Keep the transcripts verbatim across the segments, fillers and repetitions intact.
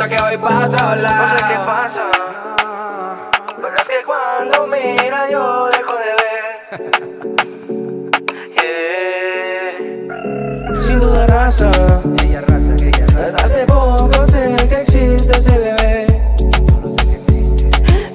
invento que voy pa' otro lado. No sé qué pasa, pero es que cuando mira yo dejo de ver. Yeah. Sin duda raza, Ella raza, ella raza. desde hace poco sé que existe ese bebé. Solo sé que existes.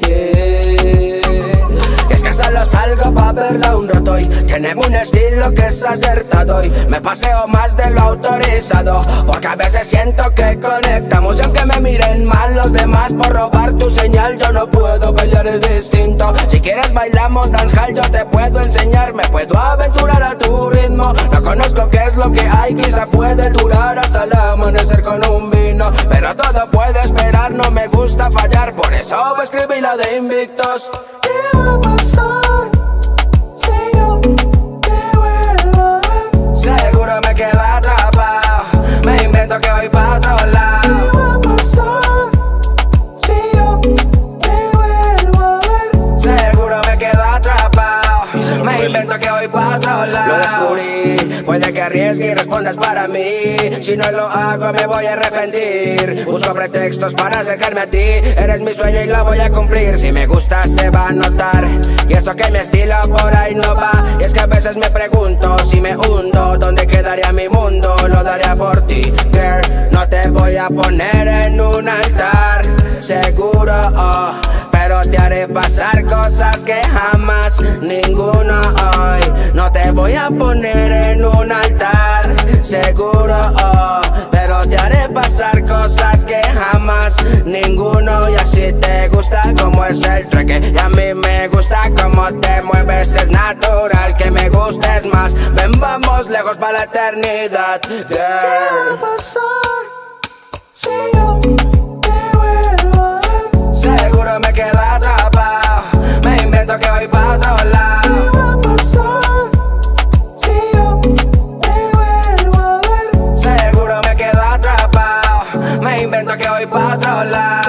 Yeah. Y es que solo salgo pa' verla un rato y tiene un estilo que es acertado y me paseo más de lo autorizado, porque a veces siento que conectamos y aunque me miren mal los demás por robar tu señal, yo no puedo pelear, es distinto. Si quieres bailamos dancehall, yo te puedo enseñar, me puedo aventurar a tu ritmo. No conozco qué es lo que hay, quizá puede durar hasta el amanecer con un vino, pero todo puede esperar, no me gusta fallar, por eso escribí la de Invictos. ¿Qué va a pasar si yo te vuelvo a ver? Seguro me quedo atrapado, me invento que voy pa' otro lado. ¿Qué va a pasar si yo te vuelvo a ver? Seguro me quedo atrapado, me invento que voy pa' otro lado. Lo descubrí, puede que arriesgue y respondas para mí. Si no lo hago me voy a arrepentir. Busco pretextos para acercarme a ti. Eres mi sueño y lo voy a cumplir. Si me gusta se va a notar, y eso que mi estilo por ahí no va. Y es que a veces me pregunto si me hundo, ¿dónde quedaría mi mundo? Lo daría por ti, girl. No te voy a poner en un altar, seguro, oh, pero te haré pasar cosas que jamás ninguno hoy. No te voy a poner en un altar, seguro, oh, pero te haré pasar cosas que jamás ninguno. Y así te gusta como es el trueque, y a mí me gusta como te mueves, es natural que me gustes más. Ven, vamos lejos para la eternidad, girl. ¿Qué va a pasar si yo te vuelvo a ver? Seguro me quedo atrapado, me invento que voy pa' otro lado. ¿Qué va a pasar si yo te vuelvo a ver? Seguro me quedo atrapado, me invento que voy pa' otro lado.